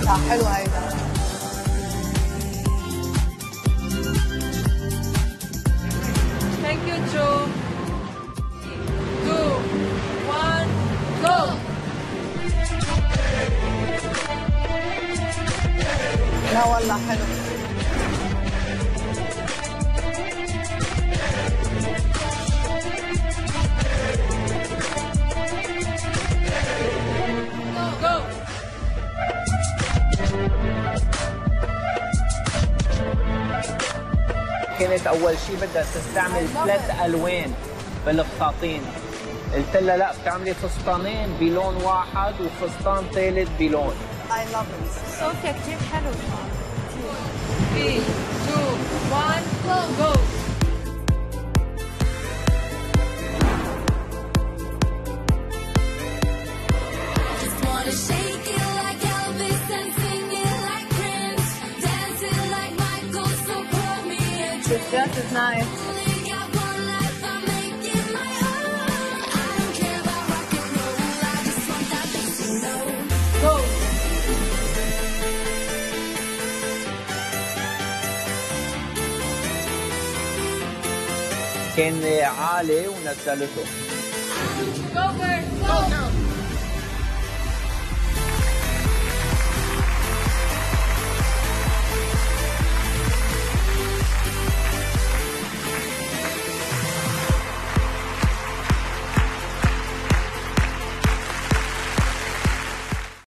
حلوة هيدا. Thank you, Joe. 2, 1, go! لا والله حلو. Go! كانت أول شيء بدها تستعمل 3 ألوان بالفساتين، قلت لها لا بتعملي فستانين بلون واحد وفستان ثالث بلون. I love it. صوفيا كتير حلو. 3, 2, 1, go! This dress is nice. Go! كان عالي ونزلته. Go, girl!